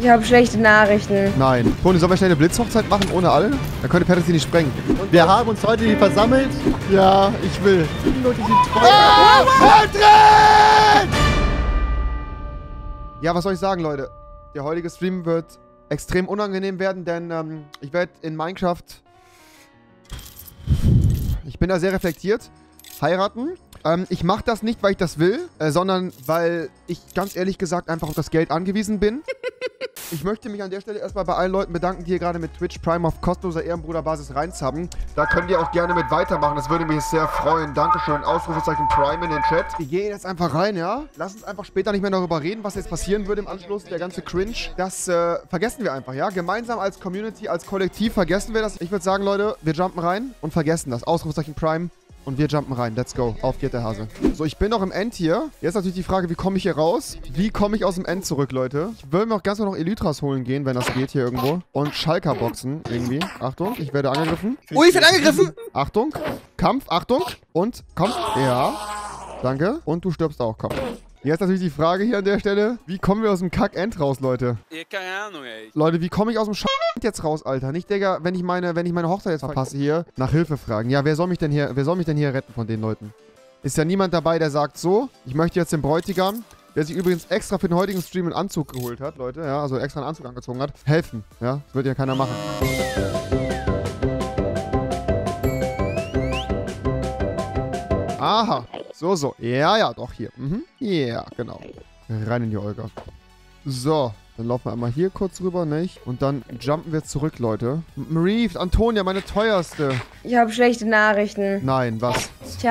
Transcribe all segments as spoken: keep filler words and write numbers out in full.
Ich habe schlechte Nachrichten. Nein. Toni, sollen wir schnell eine Blitzhochzeit machen ohne alle? Dann könnte Patrick sie nicht sprengen. Und wir haben uns heute hier versammelt. Ja, ich will. Die Leute sind treu. Ah, Patrick! Ja, was soll ich sagen, Leute? Der heutige Stream wird extrem unangenehm werden, denn ähm, ich werde in Minecraft... Ich bin da sehr reflektiert. Heiraten. Ähm, ich mache das nicht, weil ich das will, äh, sondern weil ich ganz ehrlich gesagt einfach auf das Geld angewiesen bin. Ich möchte mich an der Stelle erstmal bei allen Leuten bedanken, die hier gerade mit Twitch Prime auf kostenloser Ehrenbruderbasis reinzappen. Da könnt ihr auch gerne mit weitermachen, das würde mich sehr freuen. Dankeschön, Ausrufezeichen Prime in den Chat. Wir gehen jetzt einfach rein, ja? Lass uns einfach später nicht mehr darüber reden, was jetzt passieren würde im Anschluss, der ganze Cringe. Das äh, vergessen wir einfach, ja? Gemeinsam als Community, als Kollektiv vergessen wir das. Ich würde sagen, Leute, wir jumpen rein und vergessen das. Ausrufezeichen Prime. Und wir jumpen rein. Let's go. Auf geht der Hase. So, ich bin noch im End hier. Jetzt natürlich die Frage, wie komme ich hier raus? Wie komme ich aus dem End zurück, Leute? Ich will mir auch ganz noch Elytras holen gehen, wenn das geht hier irgendwo. Und Schalker boxen irgendwie. Achtung, ich werde angegriffen. Ui, ich werde angegriffen! Achtung. Kampf, Achtung. Und, komm. Ja. Danke. Und du stirbst auch, komm. Jetzt natürlich die Frage hier an der Stelle. Wie kommen wir aus dem Kack-End raus, Leute? Ja, keine Ahnung, ey. Leute, wie komme ich aus dem Sch jetzt raus, Alter? Nicht, Digga, wenn ich meine, wenn ich meine Hochzeit jetzt verpasse hier, nach Hilfe fragen. Ja, wer soll mich denn hier, wer soll mich denn hier retten von den Leuten? Ist ja niemand dabei, der sagt so, ich möchte jetzt den Bräutigam, der sich übrigens extra für den heutigen Stream einen Anzug geholt hat, Leute, ja, also extra einen Anzug angezogen hat, helfen, ja? Das wird ja keiner machen. Aha. So, so. Ja, ja, doch, hier. Mhm. Ja, yeah, genau. Rein in die Olga. So. Dann laufen wir einmal hier kurz rüber, nicht? Und dann jumpen wir zurück, Leute. Marie, Antonia, meine teuerste. Ich habe schlechte Nachrichten. Nein, was? Ich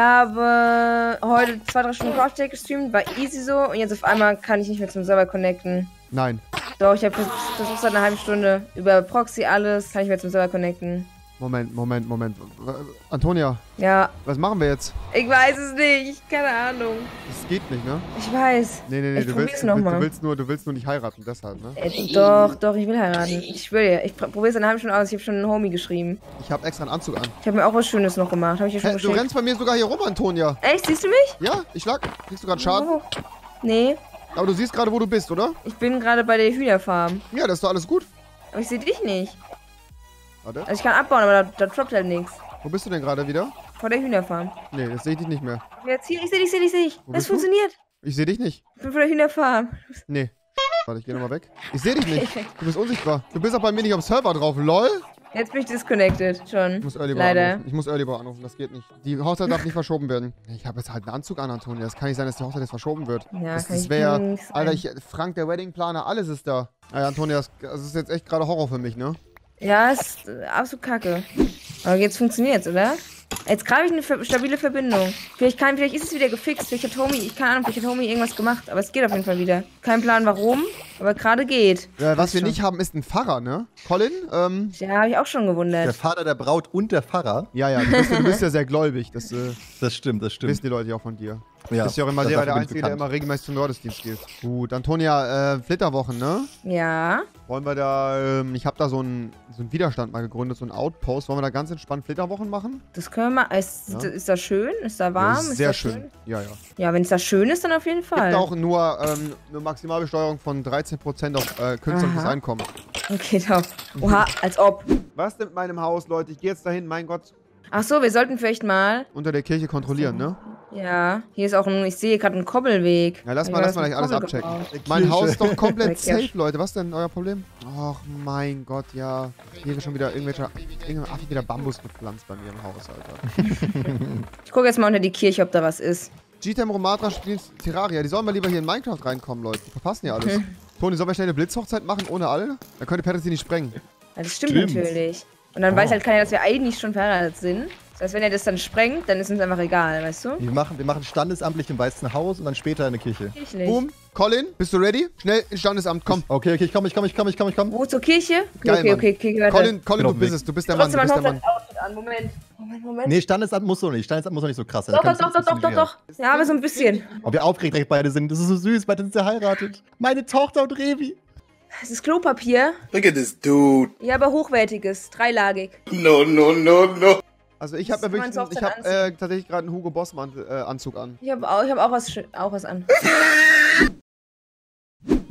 habe heute zwei, drei Stunden Couch gestreamt, war easy so. Und jetzt auf einmal kann ich nicht mehr zum Server connecten. Nein. Doch, ich habe versucht seit einer halben Stunde. Über Proxy alles, kann ich mehr zum Server connecten. Moment, Moment, Moment. Antonia. Ja. Was machen wir jetzt? Ich weiß es nicht. Keine Ahnung. Das geht nicht, ne? Ich weiß. Nee, nee, nee. Ich Du willst, noch du, mal. du, willst nur, du willst nur nicht heiraten, deshalb, ne? Äh, doch, doch, ich will heiraten. Ich will ja. Ich probiere es eine halbe Stunde aus. Ich habe schon einen Homie geschrieben. Ich habe extra einen Anzug an. Ich habe mir auch was Schönes noch gemacht. Habe ich dir schon Hä, geschickt. du rennst bei mir sogar hier rum, Antonia. Echt? Siehst du mich? Ja, ich schlag. Kriegst du gerade Schaden? Oh. Nee. Aber du siehst gerade, wo du bist, oder? Ich bin gerade bei der Hühnerfarm. Ja, das ist doch alles gut. Aber ich sehe dich nicht. Warte. Also ich kann abbauen, aber da, da droppt halt nichts. Wo bist du denn gerade wieder? Vor der Hühnerfarm. Nee, das sehe ich dich nicht mehr. Jetzt hier, ich sehe dich, ich sehe dich, ich sehe dich. Wo Das bist du? funktioniert. Ich sehe dich nicht. Ich bin vor der Hühnerfarm. Nee. Warte, ich gehe nochmal weg. Ich sehe dich nicht. Du bist unsichtbar. Du bist auch bei mir nicht am Server drauf. LOL. Jetzt bin ich disconnected. Schon. Ich muss Early Bar Leider. anrufen. Ich muss Early Bar anrufen. Das geht nicht. Die Hochzeit darf nicht verschoben werden. Ich habe jetzt halt einen Anzug an, Antonia. Das kann nicht sein, dass die Hochzeit jetzt verschoben wird. Ja, das kann das ich wäre kann ja... nichts Alter, ein. ich, Frank, der Weddingplaner, alles ist da. Ey, Antonia, das, das ist jetzt echt gerade Horror für mich, ne? Ja, ist äh, absolut kacke. Aber jetzt funktioniert's, oder? Jetzt gerade habe ich eine ver stabile Verbindung. Vielleicht, kann, vielleicht ist es wieder gefixt. Vielleicht hat Homie, ich keine Ahnung, vielleicht hat Homie irgendwas gemacht. Aber es geht auf jeden Fall wieder. Kein Plan warum, aber gerade geht. Äh, was wir schon. nicht haben, ist ein Pfarrer, ne? Colin, ähm... Ja, habe ich auch schon gewundert. Der Vater der Braut und der Pfarrer. Ja, ja, du bist, ja- du bist ja sehr gläubig. Das äh, Das stimmt, das stimmt. wissen die Leute ja auch von dir. Du Ja, bist ja auch immer das- sehr dafür der bin ich Einzige, der bekannt. immer regelmäßig zum Gottesdienst geht. Gut, Antonia, äh, Flitterwochen, ne? Ja. Wollen wir da, ähm, ich habe da so einen so einen Widerstand mal gegründet, so einen Outpost. Wollen wir da ganz entspannt Flitterwochen machen? Das können wir mal. Ist, Ja. ist das schön? Ist da warm? Das ist ist sehr das schön. Ja, ja. Ja, wenn es da schön ist, dann auf jeden Fall. Gibt auch nur ähm, eine Maximalbesteuerung von dreizehn Prozent auf äh, künstliches Aha. Einkommen. Okay, doch. Oha, als ob. Was denn mit meinem Haus, Leute? Ich gehe jetzt dahin, mein Gott, Ach so, wir sollten vielleicht mal. unter der Kirche kontrollieren, ne? Ja, hier ist auch ein. Ich sehe gerade einen Kobbelweg. Ja, lass Ich mal, hab lass mal einen gleich alles Kobbel abchecken. gebaut. Mein Haus ist doch komplett Weg, ja. safe, Leute. Was denn euer Problem? Ach, mein Gott, ja. Hier ist schon wieder irgendwelcher, irgendein Affe wieder Bambus gepflanzt bei mir im Haus, Alter. Ich gucke jetzt mal unter die Kirche, ob da was ist. G-Tem Romatra spielt Terraria. Die sollen mal lieber hier in Minecraft reinkommen, Leute. Die verpassen ja alles. Toni, sollen wir schnell eine Blitzhochzeit machen ohne alle? Dann könnte Patrick sie nicht sprengen. Ja, das stimmt, Stimmt. natürlich. Und dann Oh. weiß halt keiner, dass wir eigentlich schon verheiratet sind. Das heißt, wenn er das dann sprengt, dann ist uns einfach egal, weißt du? Wir machen, wir machen standesamtlich im Weißen Haus und dann später in der Kirche. Ich nicht. Boom. Colin, bist du ready? Schnell ins Standesamt, komm. Okay, okay, ich komm, ich komm, ich komm, ich komm, ich komm. Wo zur Kirche? Geil, okay, Mann. okay, okay, warte. Colin, Colin, Bin auf du dem bist Weg. es. Du bist der Mann, du Trotzdem bist mal der Mann. Hochzeitsoutfit an. Moment. Moment, Moment. Nee, Standesamt muss doch nicht. Standesamt muss doch nicht so krass sein. Doch, Da doch, kannst doch, du doch, ein doch, doch, bisschen doch. Ja, aber so ein bisschen. Oh, wie aufgeregt direkt beide sind. Das ist so süß, beide sind sie heiratet. Meine Tochter und Revi. Es ist Klopapier. Look at this dude. Ja, aber hochwertiges. Dreilagig. No, no, no, no. Also ich habe Das mir kannst wirklich, du auf ich habe deinen äh, tatsächlich gerade einen Hugo Boss Mantel, äh, Anzug an. Ich habe auch, ich hab auch, was, schö- auch was an.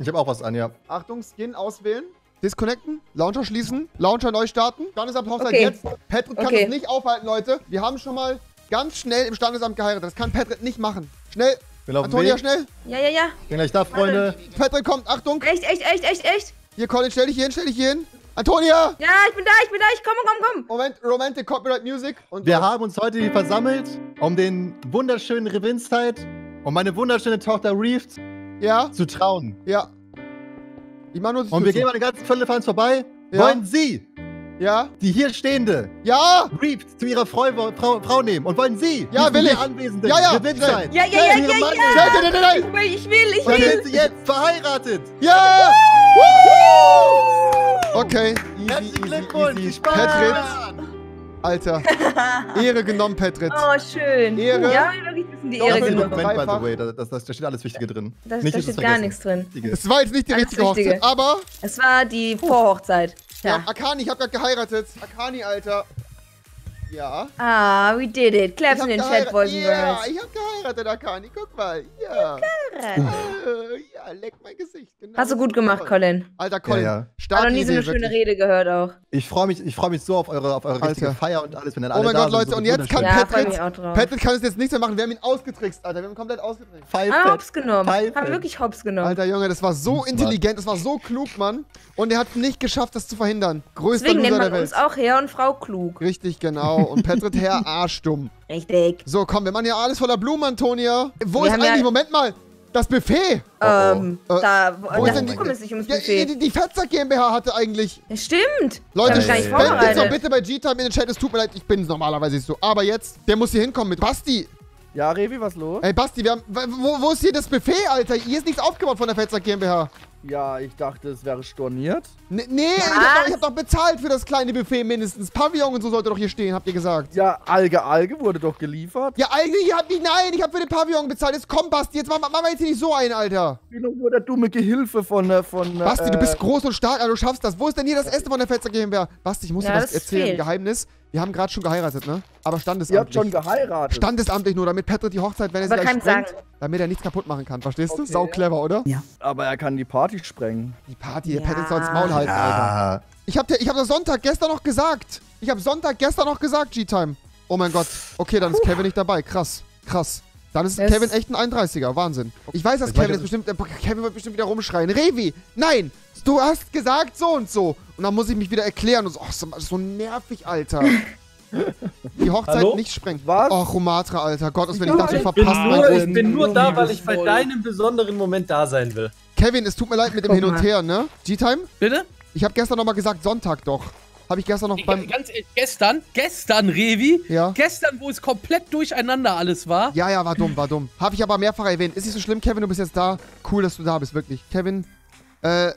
Ich habe auch was an, ja. Achtung, Skin auswählen. Disconnecten, Launcher schließen, Launcher neu starten. Standesamt Hochzeit Okay. jetzt. Patrick kann Okay. das nicht aufhalten, Leute. Wir haben schon mal ganz schnell im Standesamt geheiratet. Das kann Patrick nicht machen. Schnell. Wir laufen Antonia, Weg. schnell. Ja, ja, ja. Bin gleich da, Freunde. Patrick kommt, Achtung. Echt, echt, echt, echt, echt. Hier, Colin, stell dich hier hin, stell dich hier hin. Antonia! Ja, ich bin da, ich bin da, ich komme, komm, komm. Moment, Romantic Copyright Music. Und Wir haben uns heute hier versammelt, um den wunderschönen Revinzeit und meine wunderschöne Tochter Reeves Ja, zu trauen. ja. Ich mach nur die Und Tür wir zu. gehen an den ganzen Viertelfans vorbei. Ja. Wollen Sie, Ja, die hier stehende, ja, Reeves zu ihrer Frau, Frau, Frau nehmen? Und wollen Sie, Ja, diesen will hier ich. Anwesenden, Ja, ja. Revinzeit, Ja, ja, zu ja, ihrem ja, Mann ja. nehmen? Nein, nein, nein, nein. Ich will, ich will, ich Und dann will. sind Sie jetzt verheiratet. Ja! Woo! Okay, easy, Herzlichen easy, Glückwunsch, easy. viel Spaß. Patrick, Alter. Ehre genommen, Patrick. Oh, schön. Ehre. Ja, wirklich ein bisschen die Doch, Ehre das ist genommen. doch- Moment, by Dreifach. the way, da, das, das, da steht alles Wichtige drin. Da, Nicht, da dass es steht gar vergessen. nichts drin. Wichtige. Es war jetzt nicht die Alles richtige Hochzeit, Wichtige. aber... Es war die Vorhochzeit. Ja, Ja. Akani, ich hab grad geheiratet. Akani, Alter. Ja. Ah, we did it. Claps Ich in hab den Chat, geheiratet. Boys and Ja, Girls. ich hab geheiratet, Akani. Guck mal. Ja. Äh, ja, leck mein Gesicht. Genau. Hast du gut gemacht, Colin. Alter, Colin. Ja, ja. Hab Starke noch nie so Idee, eine schöne wirklich. Rede gehört auch. Ich freue mich, ich freu mich so auf eure, auf eure Alter. richtige Feier und alles, wenn dann Oh alle mein da Gott, sind, Leute, so und jetzt kann wunderschön. Ja, freu Patrick... mich auch drauf. Patrick kann es jetzt nicht mehr machen. Wir haben ihn ausgetrickst, Alter. Wir haben ihn komplett ausgetrickst. Pfeife. Ah, hops genommen. Pfeife. Haben wirklich hops genommen. Alter Junge, das war so Smart. intelligent, das war so klug, Mann. Und er hat nicht geschafft, das zu verhindern. Größter Deswegen nennt Loser man der uns Welt. auch Herr und Frau klug. Richtig, genau. Und Patrick Herr arschdumm. Richtig. So, komm, wir machen ja alles voller Blumen, Antonia. Wo Wir ist haben eigentlich, ja- Moment mal, das Buffet? Ähm, Äh, da, wo da ist denn die- kümmert es sich ums Ja, Buffet. die, die Fettsack GmbH hatte eigentlich... Ja, stimmt. Leute, Hab ich gar nicht spendet jetzt vorbereitet. doch bitte bei G-Time in den Chat. Es tut mir leid, ich bin normalerweise nicht so. Aber jetzt, der muss hier hinkommen mit Basti. Ja, Revi, was los? Ey, Basti, wir haben... Wo, wo ist hier das Buffet, Alter? Hier ist nichts aufgebaut von der Fettsack GmbH. Ja, ich dachte, es wäre storniert. Nee, nee ich hab, doch, ich hab doch bezahlt für das kleine Buffet mindestens. Pavillon und so sollte doch hier stehen, habt ihr gesagt. Ja, Alge Alge wurde doch geliefert. Ja, eigentlich hab ich... Nein, ich hab für den Pavillon bezahlt. Jetzt komm, Basti, jetzt machen wir jetzt hier nicht so ein, Alter. Ich bin doch nur der dumme Gehilfe von... äh, von Basti, du äh, bist groß und stark, Alter, du schaffst das. Wo ist denn hier das Essen von der Fetzer GmbH? Basti, ich muss Ja, dir was das erzählen. fehlt. Geheimnis. Wir haben gerade schon geheiratet, ne? Aber Ihr habt standesamtlich. schon geheiratet. Standesamtlich nur, damit Patrick die Hochzeit, wenn er sie Aber gleich keinem sprengt, sagen. damit er nichts kaputt machen kann. Verstehst du? Okay. Sau clever, oder? Aber er kann die Party sprengen. Die Party, der Ja. Patrick soll ins Maul halten, Alter. Ja. Ich hab, dir, ich hab das Sonntag gestern noch gesagt. Ich hab Sonntag gestern noch gesagt, G-Time. Oh mein Gott. Okay, dann ist Kevin nicht dabei. Krass. Krass. Dann ist Das- Kevin echt ein einunddreißiger. Wahnsinn. Ich weiß, dass Ich Kevin weiß, jetzt bestimmt... äh, Kevin wird bestimmt wieder rumschreien. Revi, nein! Du hast gesagt so und so. Und dann muss ich mich wieder erklären. Und so, oh, so, so nervig, Alter. Die Hochzeit Hallo? nicht sprengen. Was? Oh, Romatra, Alter. Gottes Willen, ich Ja, dachte, ich ich bin verpasse nur, meinen ich bin nur da, weil ich bei Voll. deinem besonderen Moment da sein will. Kevin, es tut mir leid mit dem Guck Hin und mal. Her, ne? G-Time? Bitte? Ich habe gestern nochmal gesagt, Sonntag doch. Habe ich gestern noch Ich, beim... ganz ehrlich, gestern, gestern, Revi, Ja. gestern, wo es komplett durcheinander alles war. Ja, ja, war dumm, war dumm. Habe ich aber mehrfach erwähnt. Ist nicht so schlimm, Kevin, du bist jetzt da. Cool, dass du da bist, wirklich. Kevin, äh,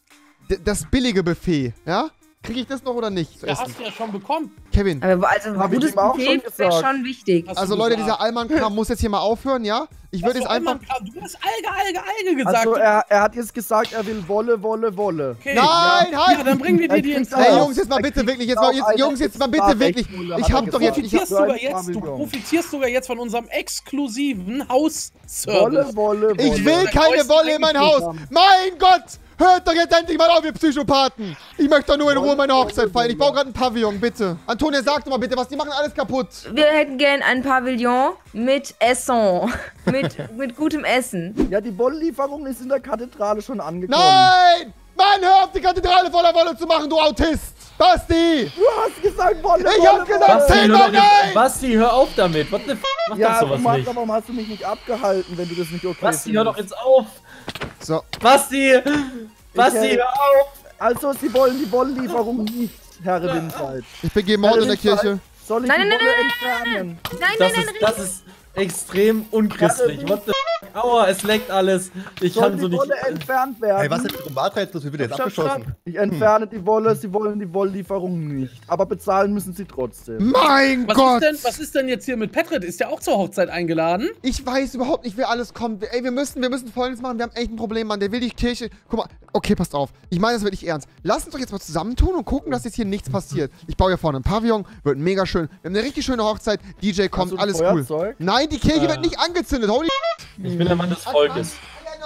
d- das billige Buffet, ja? Kriege ich das noch oder nicht? zu Ja, essen? hast du ja schon bekommen. Kevin, Aber also ein Hab ich gutes ihm auch Buffet schon wäre gesagt. schon wichtig. Hast also du Leute, gesagt. dieser Allmann-Kram muss jetzt hier mal aufhören, ja? Ich würde Hast jetzt du einfach... einmal- Du hast Alge, Alge, Alge gesagt. Also Du- er, er hat jetzt gesagt, er will Wolle, Wolle, Wolle. okay. Nein, ja. halt! Ja, dann bringen wir dir die ins Er kriegt Ey, auch- Haus. Jungs, jetzt mal er bitte kriegt wirklich, jetzt auch mal, jetzt, eine Jungs, jetzt mal bitte extra wirklich. Rechtsmulle, Ich hat er hab doch jetzt... Ich hab, Profitierst So sogar ein jetzt, du Pavillon. profitierst sogar jetzt von unserem exklusiven Hausservice. Wolle, Wolle, Wolle. ich will Dein keine neues Wolle in mein Haus! Eingeführt Mein Gott! Hört doch jetzt endlich mal auf, ihr Psychopathen! Ich möchte doch nur in Ruhe meine Hochzeit feiern. Ich baue gerade einen Pavillon, bitte. Antonia, sag doch mal bitte was, die machen alles kaputt. Wir hätten gern ein Pavillon mit Essen. mit, mit gutem Essen. Ja, die Wolllieferung ist in der Kathedrale schon angekommen. Nein! Mann, hör auf, die Kathedrale voller Wolle zu machen, du Autist! Basti! Du hast gesagt Wolle, Ich Wolle, hab gesagt, Wolle. Basti, Zähl hör doch doch nicht- nein! Basti, hör auf damit. What the f mach Ja, doch sowas Roman, nicht. warum hast du mich nicht abgehalten, wenn du das nicht okay Basti, hör doch findest? jetzt auf. So, Basti! Basti, Ich, äh, hör auf! Also, sie wollen die Wolllieferung nicht, Herr Winzeit. ich begeh Mord in der Kirche. Soll ich Nein, die nein, Wolle nein, entfernen? Nein, Das nein, ist, nein, das ist extrem unchristlich. What the f Aua, es leckt alles. Ich Soll kann so die nicht. Wolle entfernt werden? Hey, was ist mit Romatra jetzt los? Wie wird jetzt Stopp, abgeschossen? Ich entferne die Wolle, sie wollen die Wolllieferung nicht. Aber bezahlen müssen sie trotzdem. Mein Was Gott! ist, denn, was ist denn jetzt hier mit Petrit? Ist der auch zur Hochzeit eingeladen? Ich weiß überhaupt nicht, wer alles kommt. Ey, wir müssen, wir müssen Folgendes machen. Wir haben echt ein Problem, Mann. Der will die Kirche... Guck mal. Okay, passt auf. Ich meine das wirklich ernst. Lass uns doch jetzt mal zusammentun und gucken, dass jetzt hier nichts passiert. Ich baue hier vorne ein Pavillon. Wird mega schön. Wir haben eine richtig schöne Hochzeit. D J kommt, Hast du ein alles cool. Feuerzeug? Nein, die Kirche Äh. wird nicht angezündet. Holy... Ich bin der Mann des Volkes. Ja, eine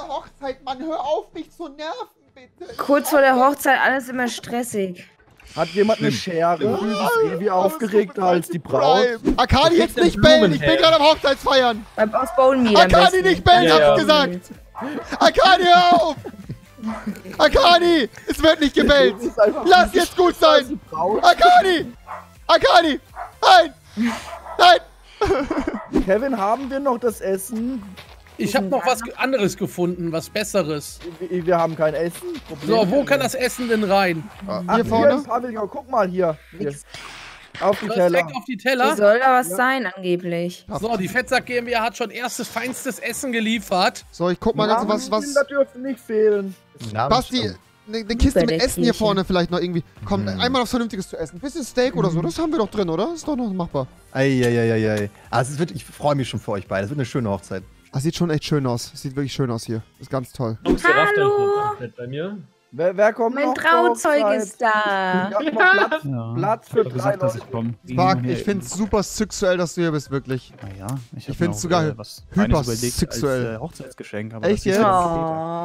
der Hochzeit, Mann, hör auf, mich zu nerven, bitte. Kurz vor der Hochzeit alles immer stressig. Hat jemand eine Schere? Ist Revi aufgeregter als die Braut? Akani, jetzt nicht bellen, ich bin gerade am Hochzeitsfeiern. Beim aus Bone Meal. Akani, nicht bellen, Ja, hab ja. ich gesagt. Akani, hör auf. Akani, es wird nicht gebellt. Lass jetzt gut sein. Akani, Akani, nein, nein. Kevin, haben wir noch das Essen? Ich habe noch was anderes gefunden, was Besseres. Wir, wir haben kein Essen. Problem. So, wo kann das Essen denn rein? Ach, Hier hier vorne? im Pavillon, guck mal hier. hier. Auf die Das Teller. direkt auf die Teller. Wie soll da was sein, angeblich? So, die Fettsack GmbH hat schon erstes, feinstes Essen geliefert. So, ich guck mal ganz was, was... Kinder dürfen nicht fehlen. Basti, eine ne Kiste Bei mit der Essen hier Kirche. vorne vielleicht noch irgendwie. Komm, Hm. einmal was Vernünftiges zu essen. Bisschen Steak oder so, das haben wir doch drin, oder? Ist doch noch machbar. Eieieiei. Also es wird, ich freue mich schon für euch beide. Es wird eine schöne Hochzeit. Das sieht schon echt schön aus. Das sieht wirklich schön aus hier. Ist ganz toll. Hallo! Bei mir. Wer, wer kommt Mein noch zur Trauzeug Hochzeit? ist da. Ich hab noch Platz, Ja, Platz für ich hab drei gesagt, dass Leute. ich komme. Spark, ich find's super sexuell, dass du hier bist, wirklich. Naja, ich, Ich find's sogar äh, was hyper Feines überlegt sexuell. als äh, Hochzeitsgeschenk. Aber Echt das ist jetzt? dann Oh.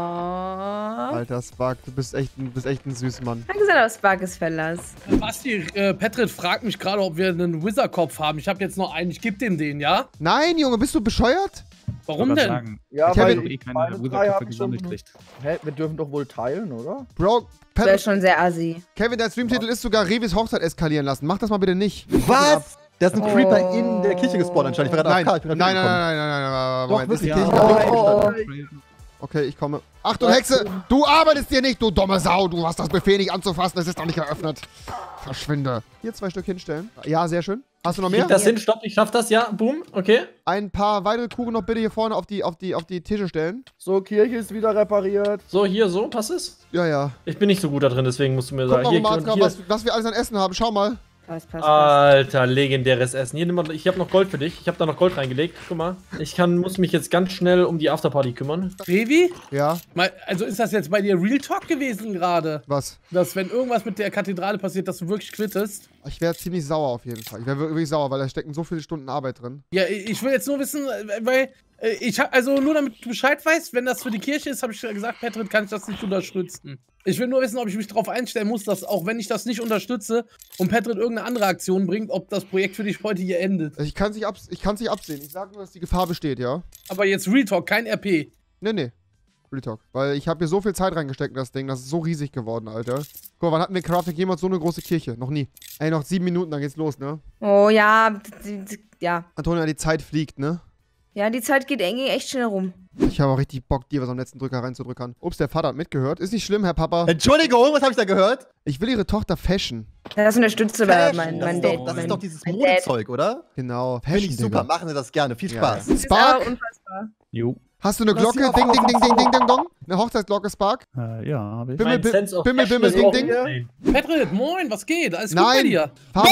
später. Alter, Spark, du bist echt ein, du bist echt ein süßer Mann. Hat gesagt, aber Spark ist Verlass. Basti, äh, Petrit fragt mich gerade, ob wir einen Wizard-Kopf haben. Ich habe jetzt noch einen. Ich gebe dem den, ja? Nein, Junge, bist du bescheuert? Warum Ich wollte denn? sagen, Ja, Ich ich hab weil habe eh keine meine drei Wizard-Köpfe haben gesammelt schon... gekriegt. Hä, wir dürfen doch wohl teilen, oder? Bro, Das wäre Pet schon sehr assi. Kevin, dein Streamtitel ist sogar Revis Hochzeit eskalieren lassen. Mach das mal bitte nicht. Was? Da ist ein Oh. Creeper in der Kirche gespawnt anscheinend. Ich war gerade Nein, auf nein, K. Ich bin nein, gerade nein, nein, wiedergekommen. nein, nein, nein, Doch, Moment, ist die wirklich. Kirche Ja. noch- Oh, oh. Okay, ich komme. Achtung, Hexe! Du arbeitest hier nicht, du dumme Sau! Du hast das Befehl nicht anzufassen, es ist noch nicht geöffnet. Verschwinde. Hier zwei Stück hinstellen. Ja, sehr schön. Hast du noch mehr? Krieg das hin, stopp, ich schaff das, ja, boom, okay. Ein paar weitere Kuchen noch bitte hier vorne auf die, auf die, auf die Tische stellen. So, Kirche ist wieder repariert. So, hier, so, passt es? Ja, ja. Ich bin nicht so gut da drin, deswegen musst du mir Guck sagen. mal, Hier, Romatka, hier. was, was wir alles an Essen haben. Schau mal. Passt, passt, passt. Alter, legendäres Essen. Hier, nimm mal, ich habe noch Gold für dich. Ich habe da noch Gold reingelegt. Guck mal. Ich kann, muss mich jetzt ganz schnell um die Afterparty kümmern. Revi? Ja, Mal, also ist das jetzt bei dir Real Talk gewesen gerade? was? Dass, wenn irgendwas mit der Kathedrale passiert, dass du wirklich quittest? Ich wäre ziemlich sauer auf jeden Fall. Ich wäre wirklich sauer, weil da stecken so viele Stunden Arbeit drin. Ja, ich will jetzt nur wissen, äh, weil äh, ich habe, also nur damit du Bescheid weißt, wenn das für die Kirche ist, habe ich ja gesagt, Petrit, kann ich das nicht unterstützen. Ich will nur wissen, ob ich mich darauf einstellen muss, dass auch wenn ich das nicht unterstütze und Petrit irgendeine andere Aktion bringt, ob das Projekt für dich heute hier endet. Ich kann es nicht, abs ich kann's nicht absehen. Ich sage nur, dass die Gefahr besteht, ja? Aber jetzt Real Talk, kein R P. Nee, nee. Real Talk. Weil ich habe hier so viel Zeit reingesteckt in das Ding. Das ist so riesig geworden, Alter. Guck mal, wann hatten wir Crafting jemals so eine große Kirche? Noch nie. Ey, noch sieben Minuten, dann geht's los, ne? Oh ja, d- d- ja. Antonia, die Zeit fliegt, ne? Ja, die Zeit geht irgendwie echt schnell rum. Ich habe auch richtig Bock, dir was am letzten Drücker reinzudrückern. Ups, der Vater hat mitgehört. Ist nicht schlimm, Herr Papa. Entschuldigung, was habe ich da gehört? Ich will ihre Tochter fashion. Das unterstützt aber Fashion, mein, das mein ist Dad. doch, das mein, ist doch dieses mein Dad. Modezeug, oder? Genau. Finde Fashion, ich super. Digga. Machen wir das gerne. Viel Ja, Spaß. ja. Ist aber Spark, unfassbar. Jo. hast du eine Was Glocke? hier Ding, auf- ding, ding, ding, ding, ding, dong. Eine Hochzeitsglocke, Spark? Äh, ja, habe ich. Bimmel, Mein bim- Sense of bimmel, Fashion bimmel, ist ding, auch ding. insane. Petrit, moin, was geht? Alles gut bei Nein. dir? Fabo.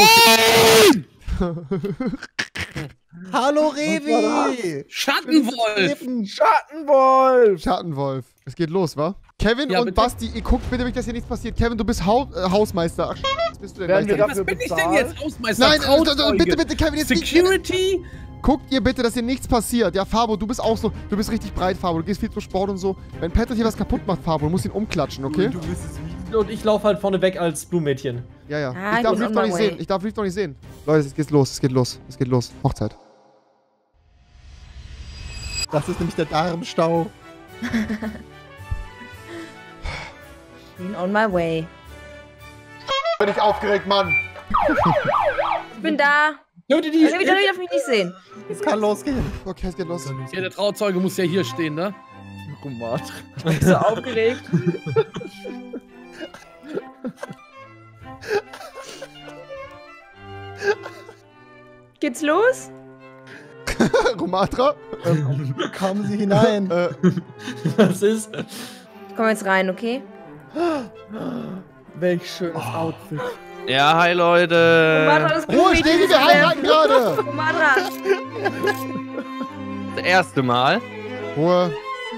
Hallo, Revi! Schattenwolf! Schattenwolf! Schattenwolf. Es geht los, wa? Kevin Ja, und bitte. Basti, ihr guckt bitte, dass hier nichts passiert. Kevin, du bist Hau äh, Hausmeister. Ach, was bist du denn Werden wir gleichzeitig? Was dafür bin ich denn bezahlt? jetzt, Hausmeister? Nein, äh, äh, Trauzeuge, bitte, bitte, Kevin, jetzt nicht. Security? Guckt ihr bitte, dass hier nichts passiert. Ja, Fabo, du bist auch so, du bist richtig breit, Fabo. Du gehst viel zum Sport und so. Wenn Patrick hier was kaputt macht, Fabo, du musst ihn umklatschen, okay? Und ich laufe halt vorne weg als Blumenmädchen. Ja, ja. Ah, Ich darf he's Reef on noch my nicht way. sehen. Ich darf Reef noch nicht sehen. Leute, es geht los, es geht los, es geht los. Hochzeit. Das ist nämlich der Darmstau. Been on my way. Bin ich aufgeregt, Mann. Ich bin da. Leute, die. Levi, Levi darf mich nicht sehen. Es kann losgehen. Okay, es geht los. Ja, der Trauzeuge muss ja hier stehen, ne? Romat. So aufgeregt. Geht's los? Romatra? Kommen Sie hinein. Äh, Was ist? Ich komme jetzt rein, okay? Welch schönes Outfit. Ja, hi Romatra, Leute. das Ruhe, Stegi, wir heiraten gerade. Romatra. Das erste Mal. Ruhe.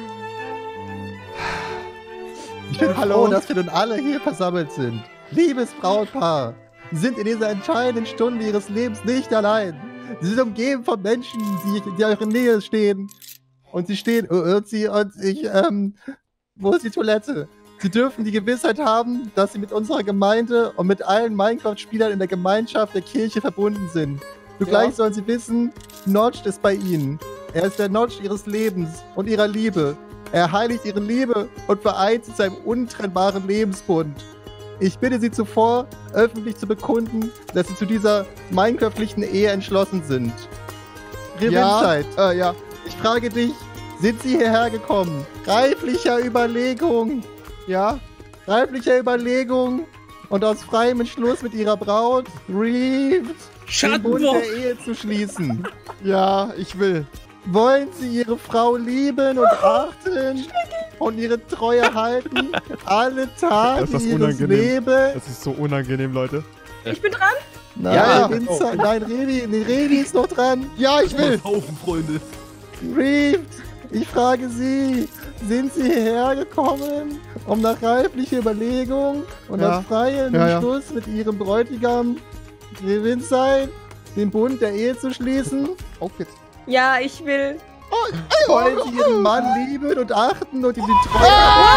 Ich bin Hallo. froh, dass wir nun alle hier versammelt sind. Liebes Brautpaar, Sie sind in dieser entscheidenden Stunde Ihres Lebens nicht allein. Sie sind umgeben von Menschen, die, die in eurer Nähe stehen. Und sie stehen, und sie, und ich, ähm, wo ist die Toilette? Sie dürfen die Gewissheit haben, dass sie mit unserer Gemeinde und mit allen Minecraft-Spielern in der Gemeinschaft der Kirche verbunden sind. Zugleich Ja. sollen sie wissen, Notch ist bei ihnen. Er ist der Notch ihres Lebens und ihrer Liebe. Er heiligt ihre Liebe und vereint sie zu einem untrennbaren Lebensbund. Ich bitte Sie zuvor, öffentlich zu bekunden, dass Sie zu dieser minecraftlichen Ehe entschlossen sind. Revinzeit, Ja, äh, ja. ich frage dich, sind Sie hierher gekommen? Reiflicher Überlegung, Ja. reiflicher Überlegung und aus freiem Entschluss mit Ihrer Braut, Reeves, den Bund Schattenwurf. der Ehe zu schließen. Ja, ich will. Wollen Sie Ihre Frau lieben und achten und ihre Treue halten, alle Tage Das ist ihres unangenehm. Lebens? Das ist so unangenehm, Leute. Ich bin dran. Nein, Ja. Revinzeit, nein, Revi, nee, Revi ist noch dran. Ja, ich will. Haufen, Freunde. Reeves, ich frage Sie, sind Sie hierher gekommen, um nach reiflicher Überlegung und Ja. aus freiem Ja, ja. Entschluss mit Ihrem Bräutigam Revinzeit den Bund der Ehe zu schließen? Auf jetzt. Ja, ich will. Wollen Sie Ihren Mann lieben und achten und ihm die Treue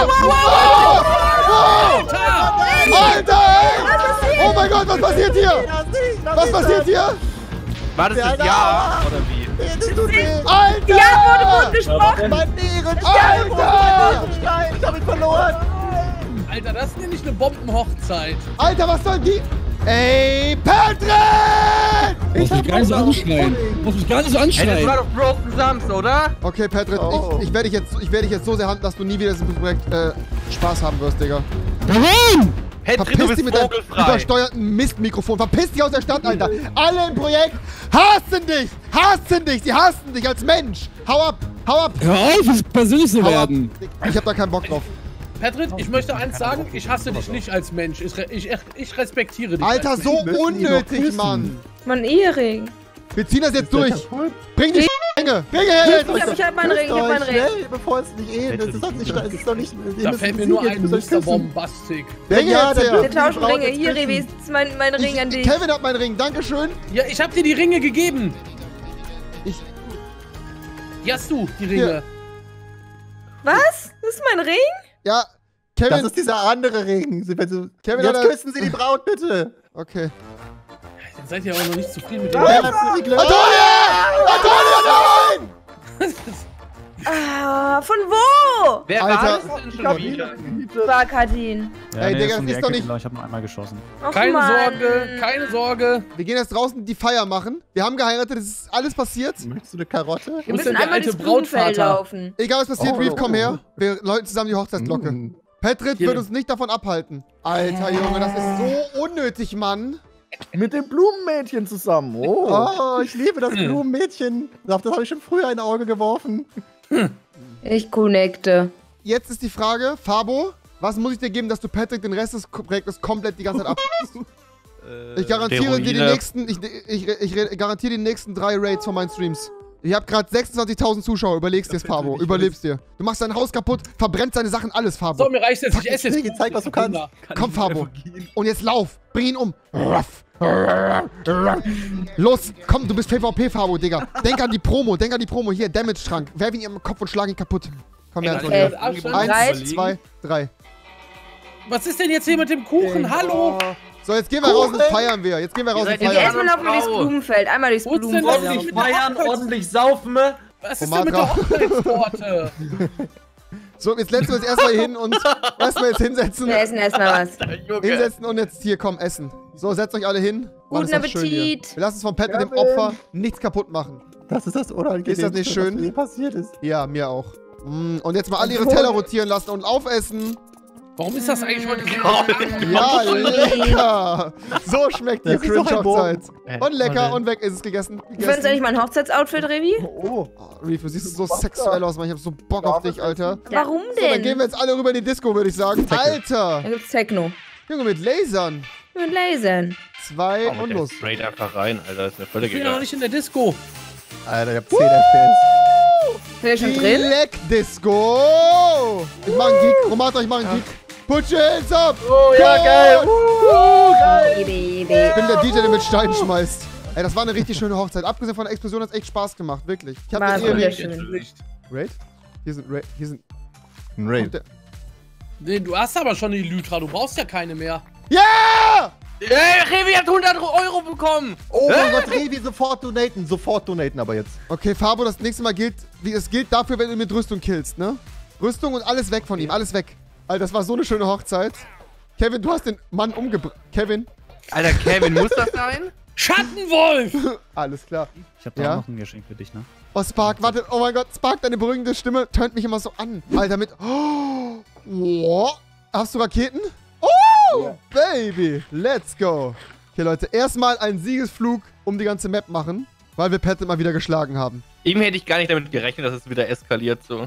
Alter, ey! Oh mein Gott, was passiert hier? Was passiert hier? War das das Ja oder wie? Alter! Ja, wurde gut gesprochen. Mein Ehren, Alter! Nein, ich hab ihn verloren! Alter, das ist nämlich eine Bombenhochzeit. Alter, was soll die? Ey, Patrick! Ich hab gar nicht so anschreien. Muss mich gar nicht so Ey, das anschreien. war doch Broken Sams, oder? Okay, Patrick, Oh. ich, ich werde dich, jetzt- ich werd dich jetzt so sehr handeln, dass du nie wieder in diesem Projekt äh, Spaß haben wirst, Digga. Warum? Patrick, du Verpiss dich bist mit deinem vogelfrei. übersteuerten Mistmikrofon. Verpiss dich aus der Stadt, Alter. Alle im Projekt hassen dich. Hassen dich. Sie hassen dich als Mensch. Hau ab. Hau ab. Hör auf, es persönlich zu Hau ab. werden. Ich hab da keinen Bock drauf. Patrick, ich möchte eins sagen, ich hasse dich nicht als Mensch. Ich, re- ich, ich respektiere dich. Alter, als so möchten ihn doch unnötig, küssen. Mann. Mein Ehering. Wir ziehen das jetzt durch. Kaputt. Bring die Ringe. Bring her jetzt. Ich hab, ich hab meinen Ring, ich hab meinen Ring. Schnell, bevor es nicht eh, das ist doch nicht, das ist doch nicht, ihr Da müsst fällt mir sie nur jetzt ein, mit euch Mister küssen. Bombastic. Bring Ja, jetzt dann her. dürfen Wir die tauschen Braut Ringe. jetzt Hier, küssen. Revi, ist mein, mein Ring an Ich, dich. Kevin hat meinen Ring. Dankeschön. Ja, ich hab dir die Ringe gegeben. Ich, Hier hast du die Ringe. Hier. Was? Das ist mein Ring? ja, Das Kevin. ist dieser andere Ring. Sie- wenn Sie- Kevin Jetzt hat er- küssen Sie die Braut, bitte. Okay. Dann seid ihr aber noch nicht zufrieden mit dem. Herzlichen Glückwunsch. Antonia! Antonia, nein! Ah, von wo? Wer Alter. war das denn schon wieder? War Kadin. Ja, Ey, nee, Digga, ist um das die ist doch Ecke, nicht- genau, ich habe nur einmal geschossen. Och, Keine Mann. Sorge, keine Sorge. Wir gehen jetzt draußen die Feier machen. Wir haben geheiratet. Es ist alles passiert. Möchtest du eine Karotte? Wir Wo ist müssen denn der einmal alte durchs Blumenfeld Brautvater? laufen. Egal was passiert, Oh. Reeve, komm her. Wir läuten zusammen die Hochzeitsglocke. Mm. Patrick Hier. wird uns nicht davon abhalten. Alter Junge, das ist so unnötig, Mann. Mit dem Blumenmädchen zusammen. Oh. Oh, ich liebe das Blumenmädchen. Auf das habe ich schon früher ein Auge geworfen. Ich connecte. Jetzt ist die Frage, Fabo, was muss ich dir geben, dass du Patrick den Rest des Ko- Projektes komplett die ganze Zeit ab... Ich garantiere dir die Steroide. nächsten, ich, ich, ich, ich garantiere die nächsten drei Raids von meinen Streams. Ich habe gerade sechsundzwanzigtausend Zuschauer. Überlegst dir, Fabo. Überlebst dir. Du machst dein Haus kaputt, verbrennst deine Sachen, alles, Fabo. So, mir reicht jetzt. Ich esse jetzt. Sigi, zeig, was du kannst. Komm, Fabo. Und jetzt lauf. Bring ihn um. Ruff. Los, komm, du bist PvP, Fabo, Digga. Denk an die Promo, denk an die Promo. Hier, Damage-Schrank. Werf ihn in ihren Kopf und schlag ihn kaputt. Komm her, Ey, Antonio. Abstand. Eins, Bereit? zwei, drei. Was ist denn jetzt hier mit dem Kuchen? Hallo? So, jetzt gehen wir raus und feiern wir. Jetzt gehen wir raus Ihr und seid Wir Ja, feiern. erstmal laufen wir durchs Frau. Blumenfeld. Einmal durchs Wo ist denn Blumenfeld. das? Ordentlich feiern, ordentlich saufen. Was ist denn mit der Tomate. Hochzeitstorte? So, jetzt setzen wir uns erstmal hier hin und erstmal jetzt hinsetzen. Wir essen erstmal was. Hinsetzen und jetzt hier, komm, essen. So, setzt euch alle hin. Mann, Guten ist das schön hier. Appetit. Wir lassen es von Patrick, dem Kevin. Opfer, nichts kaputt machen. Das ist das Unangenehmste, Ist das nicht schön? was mir passiert ist. Ja, mir auch. Mm, und jetzt mal alle ihre Teller rotieren lassen und aufessen. Warum ist das eigentlich heute so? Ja, lecker. So schmeckt die Das ist doch ein Cringe-Hochzeit. Äh, Und lecker warte. und weg ist es gegessen. Du findest eigentlich mein Hochzeitsoutfit, Revi? Oh. Oh, Reef, du siehst so sexuell aus, Mann. Ich hab so Bock auf dich, Alter. Warum So, dann gehen denn? wir jetzt alle rüber in die Disco, würde ich sagen. Alter. Da gibt's Techno. Junge, mit Lasern. Mit Lasern. Zwei Oh, und der los. straight einfach rein, Alter. Ist mir völlig Ich bin noch egal. nicht in der Disco. Alter, ich hab zehn F P S. Sind wir schon drin? Leck Disco. Ich mach einen Geek. Romata, ich mach einen Geek. Put your hands up. Oh ja, geil. Idee, Ich Idee. bin der D J, der mit Steinen schmeißt. Ey, das war eine richtig schöne Hochzeit. Abgesehen von der Explosion hat es echt Spaß gemacht, wirklich. Ich hab War den Ehering, wunderschön. Raid? Hier sind Raid. Hier sind. Ein Raid. Kommt der- Nee, du hast aber schon die Elytra, du brauchst ja keine mehr. Ja! Ey, Revi hat hundert Euro bekommen! Oh mein Gott, Revi, sofort donaten. Sofort donaten aber jetzt. Okay, Fabo, das nächste Mal gilt, wie es gilt dafür, wenn du mit Rüstung killst, ne? Rüstung und alles weg von ihm, alles weg. Alter, das war so eine schöne Hochzeit. Kevin, du hast den Mann umgebracht. Kevin? Alter, Kevin, muss das sein? Schattenwolf! Alles klar. Ich hab da Ja? auch noch ein Geschenk für dich, ne? Oh, Spark, warte. Oh mein Gott, Spark, deine beruhigende Stimme tönt mich immer so an. Alter, mit... Oh, wow. Hast du Raketen? Oh, Baby. Let's go. Okay, Leute, erstmal einen Siegesflug um die ganze Map machen, weil wir Patrick mal wieder geschlagen haben. Eben hätte ich gar nicht damit gerechnet, dass es wieder eskaliert so.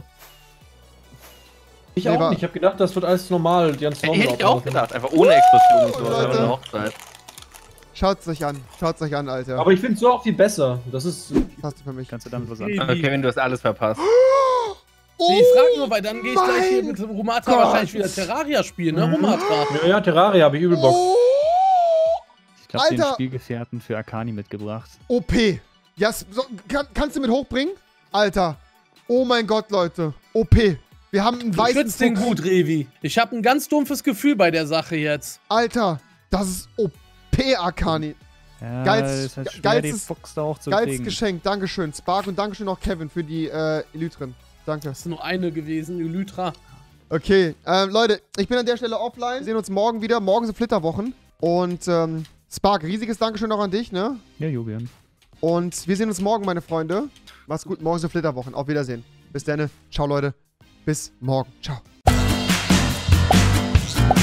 Ich Nee, auch war- nicht. Ich habe gedacht, das wird alles normal. Die ganzen Normen Hätte ich auch ablaufen. gedacht, einfach ohne Explosion und so. Oh, Das war Leute. eine Hochzeit. Schaut's euch an. Schaut's euch an, Alter. Aber ich finde so auch viel besser. Das ist. das hast du für mich. Kannst du damit was Nee. anfangen? Aber Kevin, du hast alles verpasst. Nee, ich frag nur, weil dann gehe ich gleich hier mein mit Rumatra Gott. wahrscheinlich wieder Terraria spielen, ne? Rumatra. Ja, ja, Terraria habe ich übel Bock. Oh, Ich hab den Alter. Spielgefährten für Akani mitgebracht. O P. Ja, s- so, kann, kannst du mit hochbringen? Alter. Oh mein Gott, Leute. O P. Wir haben einen Du weißen schützt den Fuchs. gut, Revi. Ich habe ein ganz dumpfes Gefühl bei der Sache jetzt. Alter, das ist O P, Akani. Ja, Geilst- ist halt schwer, geilstes- den Fuchs da auch zu Geiles kriegen. Geschenk. Dankeschön, Spark. Und Dankeschön auch Kevin für die äh, Elytren. Danke. Das ist nur eine gewesen, Elytra. Okay, ähm, Leute, ich bin an der Stelle offline. Wir sehen uns morgen wieder. Morgen sind Flitterwochen. Und, ähm, Spark, riesiges Dankeschön auch an dich, ne? Ja, Julian. Und wir sehen uns morgen, meine Freunde. Macht's gut, morgen sind Flitterwochen. Auf Wiedersehen. Bis dann. Ciao, Leute. Bis morgen. Ciao.